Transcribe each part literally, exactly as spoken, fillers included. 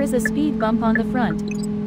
is a speed bump on the front.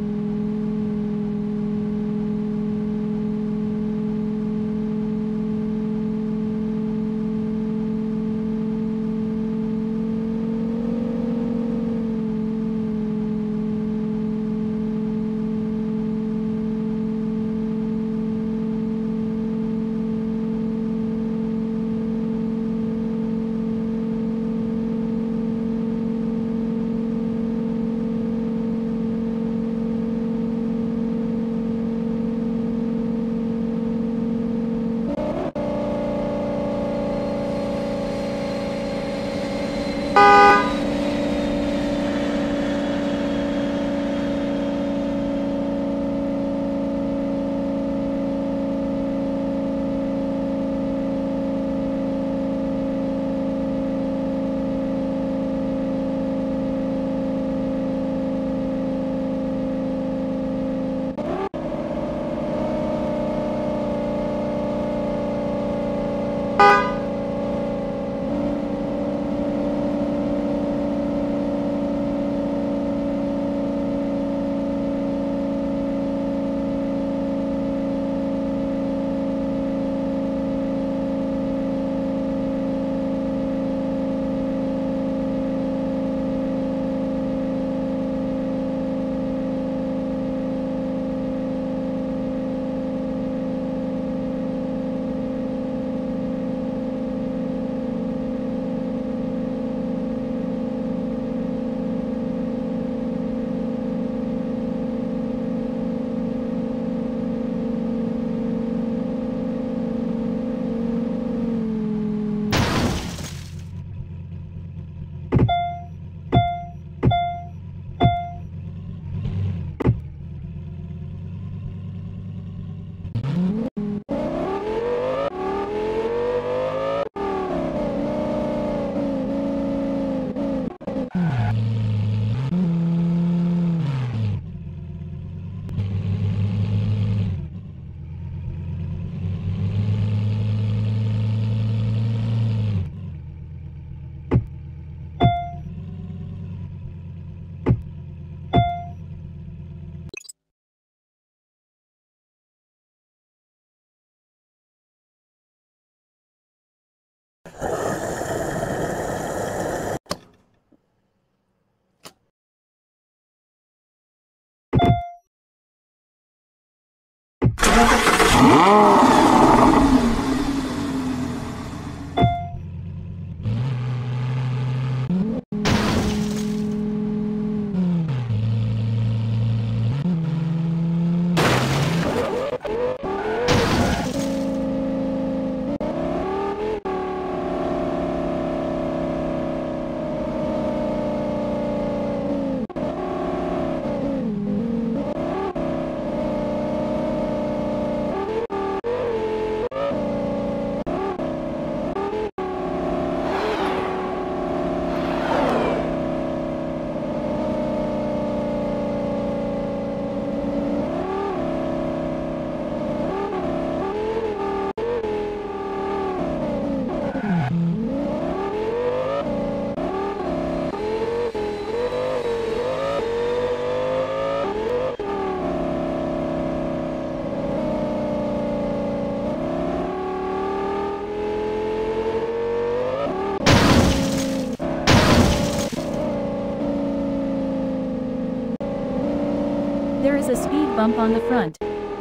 There is a speed bump on the front.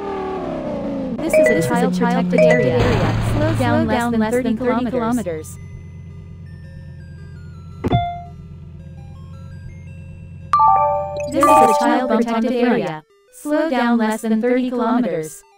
This is a this child, is a child protected area. area. Slow down, Slow down less, than, less than thirty kilometers. This is a child protected area. Slow down less than thirty kilometers.